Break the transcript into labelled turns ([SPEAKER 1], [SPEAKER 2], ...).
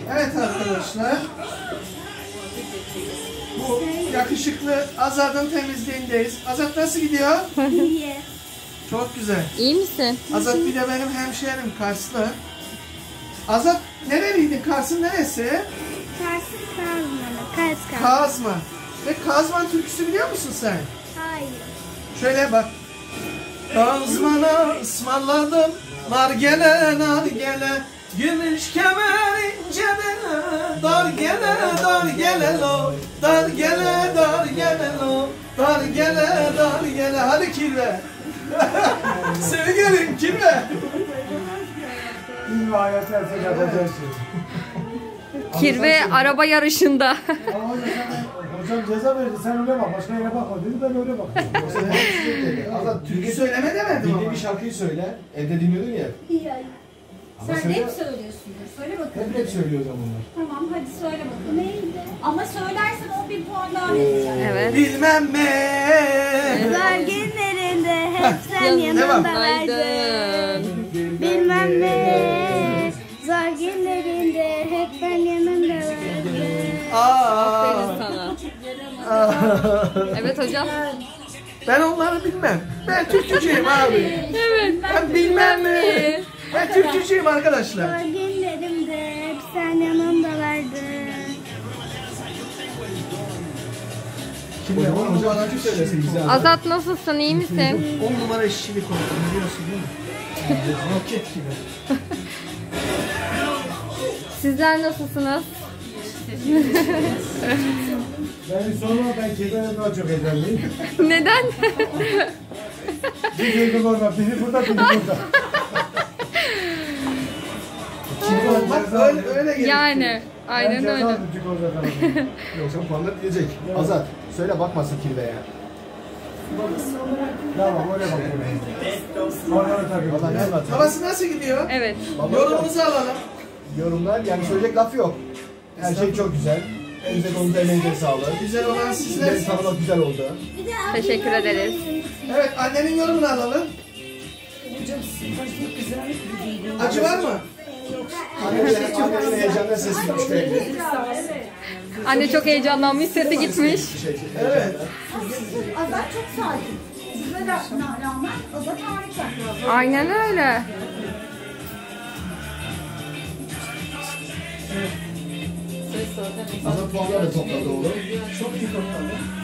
[SPEAKER 1] Evet arkadaşlar. Bu yakışıklı Azat'ın temizliğindeyiz. Azat nasıl gidiyor?
[SPEAKER 2] İyi.
[SPEAKER 1] Çok güzel.
[SPEAKER 3] İyi misin?
[SPEAKER 1] Azat bir de benim hemşehrim Karslı. Azat nereliydin? Kars'ın neresi?
[SPEAKER 2] Kazma.
[SPEAKER 1] Kazman. Ve Kazman türküsü biliyor musun sen?
[SPEAKER 2] Hayır.
[SPEAKER 1] Şöyle bak. Kazman'a ısmarladım. Nargele nargele. Gümüş kemer incele. Dar gele dar gele lo. Dar gele dar gele lo. Dar gele dar gele. Hadi kirve. Sevgilim kirve.
[SPEAKER 4] İlmi hayat versek yapacaksın.
[SPEAKER 3] Kirve araba yarışında.
[SPEAKER 4] Ama hocam ceza verdi, sen öyle bak, başka yere bakma dedi, ben öyle bakıyorum.
[SPEAKER 1] Azat türkü söyleme demedim ama.
[SPEAKER 5] Bir şarkıyı söyle, evde dinliyordun ya.
[SPEAKER 2] İyi.
[SPEAKER 5] Ama
[SPEAKER 6] Sen
[SPEAKER 5] söyle,
[SPEAKER 6] hep söylüyorsundur. Söyle bakalım.
[SPEAKER 5] hep söylüyor o zaman bunlar.
[SPEAKER 6] Tamam hadi söyle bakalım.
[SPEAKER 2] Neydi?
[SPEAKER 6] Ama söylersen 11 puan daha vereceğim.
[SPEAKER 3] Evet.
[SPEAKER 1] Bilmem ne.
[SPEAKER 2] Zor günlerinde hep sen yanımda vardın. Bilmem ne. Zor günlerinde hep sen yanımda vardın.
[SPEAKER 3] Aferin sana. Evet hocam.
[SPEAKER 1] Ben onları bilmem. Ben türkücüyüm abi.
[SPEAKER 3] Evet.
[SPEAKER 1] Ben bilmem ne. Ben türkücüyüm arkadaşlar.
[SPEAKER 2] Zor günlerimde hep sen yanımda vardın.
[SPEAKER 5] Şimdi hocam türkü söylesin bize.
[SPEAKER 3] Azat nasılsın? İyi misin?
[SPEAKER 1] 10 numara işçilik oldu biliyorsun değil mi? Roket gibi.
[SPEAKER 3] Sizler nasılsınız?
[SPEAKER 4] Yani sonra ben kediden daha çok heyecanlıyım.
[SPEAKER 3] Neden?
[SPEAKER 4] Biri orada, biri burada, biri burada.
[SPEAKER 1] Bak öyle gerekiyor.
[SPEAKER 3] Yani. Aynen öyle.
[SPEAKER 5] Yoksa puanlar gidecek. Azat, söyle bakmasın kirveye.
[SPEAKER 4] Tamam, öyle bakıyorum. Onları takip
[SPEAKER 5] Valla ne anlatayım?
[SPEAKER 1] Havası nasıl gidiyor?
[SPEAKER 3] Evet.
[SPEAKER 1] Yorumunuzu alalım.
[SPEAKER 5] Yorumlar, yani söyleyecek laf yok. Her şey çok güzel. Elinize konuda emeğinize sağlık.
[SPEAKER 1] Güzel olan sizler.
[SPEAKER 5] Sizleri tanımak güzel oldu.
[SPEAKER 3] Teşekkür ederiz.
[SPEAKER 1] Evet annenin yorumunu alalım. Acı var mı?
[SPEAKER 5] Annenin heyecanla sesini düşmeyebilir.
[SPEAKER 3] Anne çok heyecanlanmış, sesi gitmiş.
[SPEAKER 1] Evet.
[SPEAKER 6] Azat çok sakin. Size rağmen Azat harika.
[SPEAKER 3] Aynen öyle.
[SPEAKER 5] Azat puanlar da topladı oğlum.
[SPEAKER 1] Çok iyi konular.